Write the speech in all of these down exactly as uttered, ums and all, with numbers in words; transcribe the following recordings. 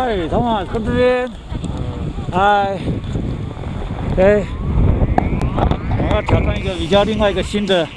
嗨，同学，跟这边。嗨，哎，我要挑战一个比较另外一个新的。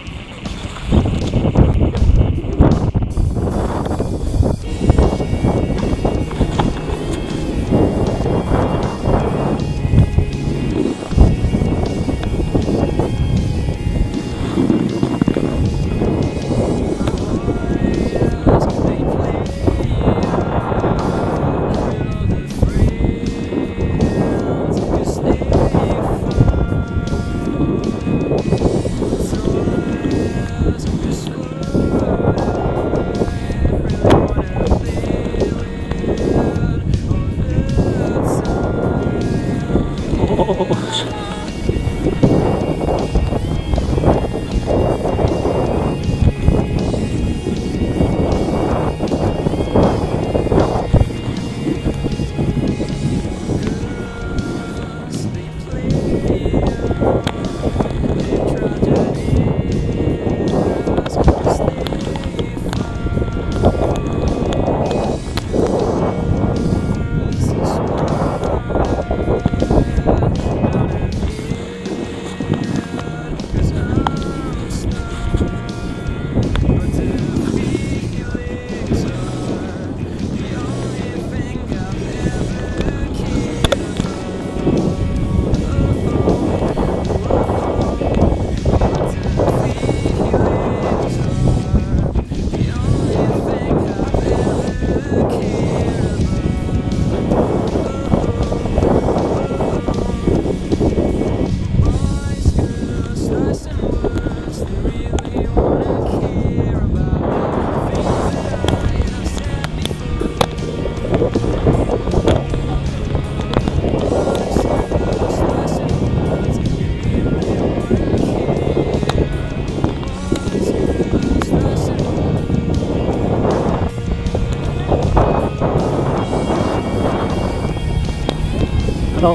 Hello，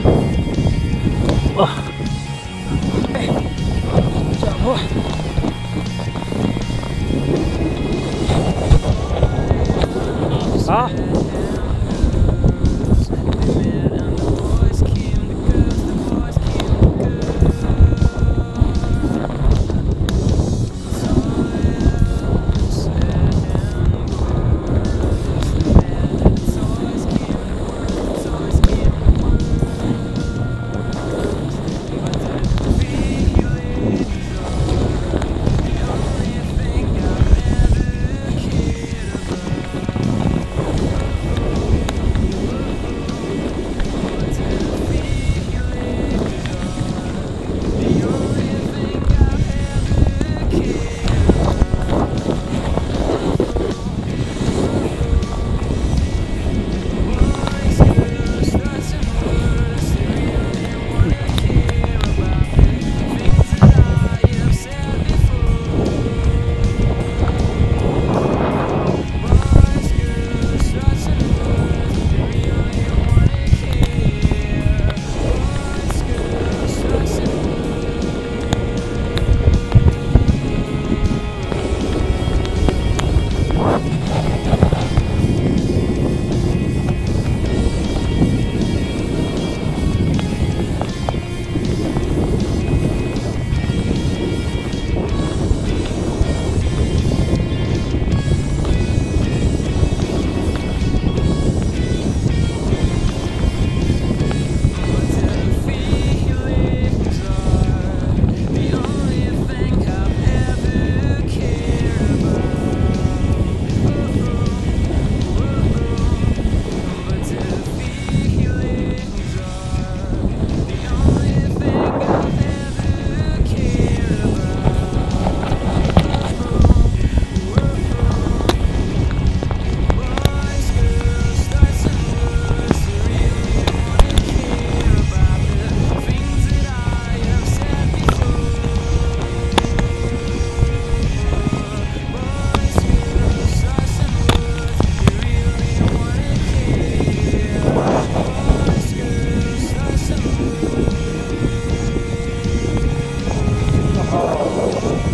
哇，哎，下坡，好。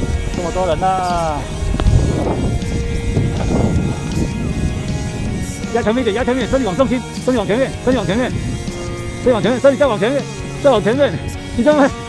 多人呐、啊！ 压前面一点，压前面，身体往重心，身体往前面，身体往前面，身体往前面，身体再往前面，再往前面，你这么。